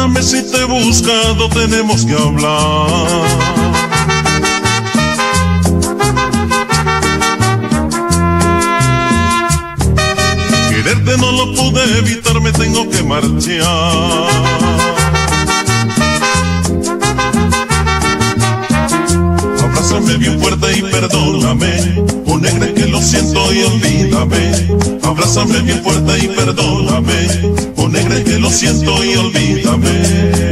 Perdóname si te he buscado, tenemos que hablar. Quererte no lo pude evitar, me tengo que marchar. Abrázame bien fuerte y perdóname, oh negra que lo siento y olvídame. Abrázame bien fuerte y perdóname, oh negra que lo siento y olvídame.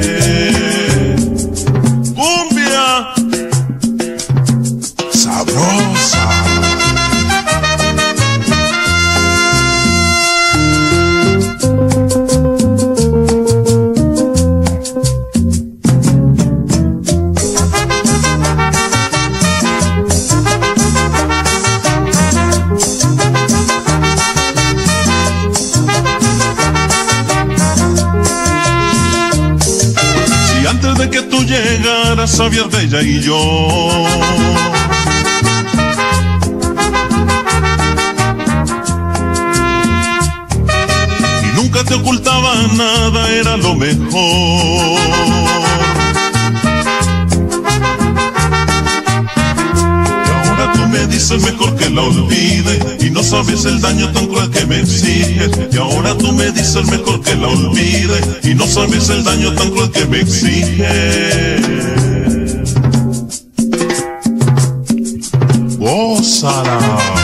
Cumbia sabrosa. Sabías de ella y yo, y nunca te ocultaba nada, era lo mejor. Y ahora tú me dices mejor que la olvide, y no sabes el daño tan cruel que me exiges. Y ahora tú me dices mejor que la olvide, y no sabes el daño tan cruel que me exiges. Gózala.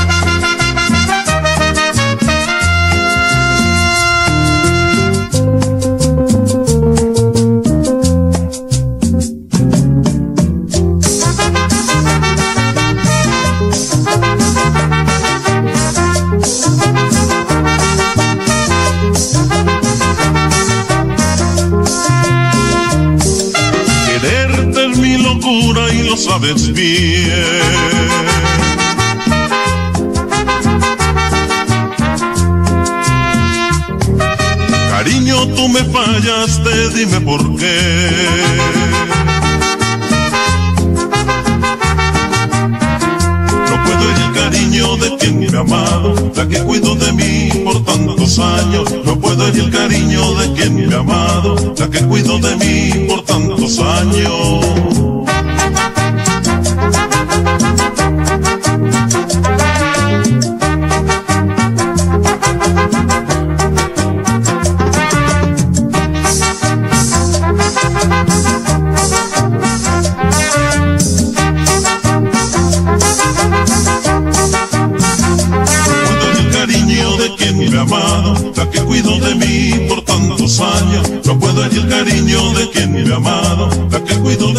Quererte es mi locura y lo sabes bien. Cariño, tú me fallaste, dime por qué. No puedo herir el cariño de quien me ha amado, la que cuidó de mí por tantos años. No puedo herir el cariño de quien me ha amado, la que cuidó de mí por tantos años. La que cuidó de mí por tantos años. No puedo herir el cariño de quien me ha amado, la que cuidó